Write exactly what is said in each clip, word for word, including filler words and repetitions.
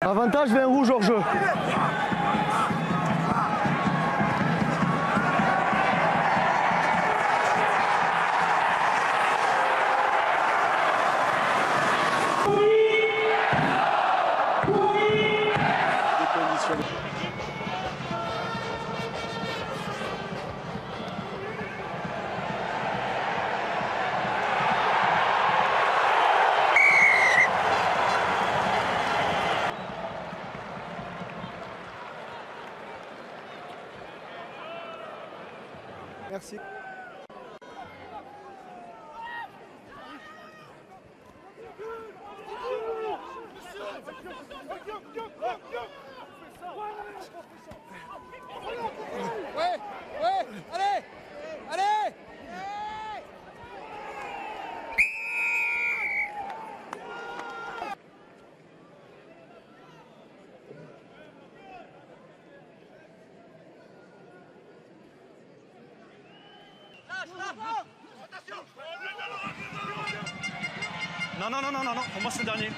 Avantage vin rouge hors jeu. Merci. Ouais, ouais, allez, allez. Non, non, non, non, non, non, pour moi c'est le dernier.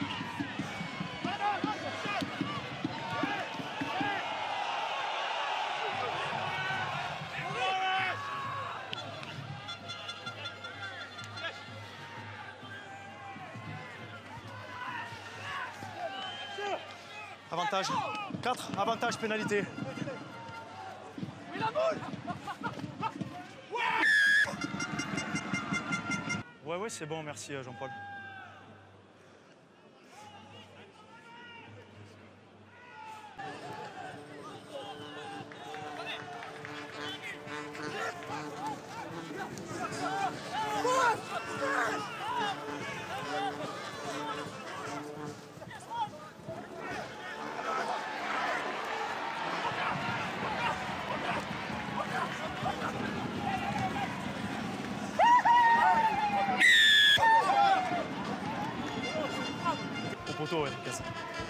Avantage. quatre, avantage, pénalité. Ouais, ouais, c'est bon, merci Jean-Paul. Au poteau, ouais, casse.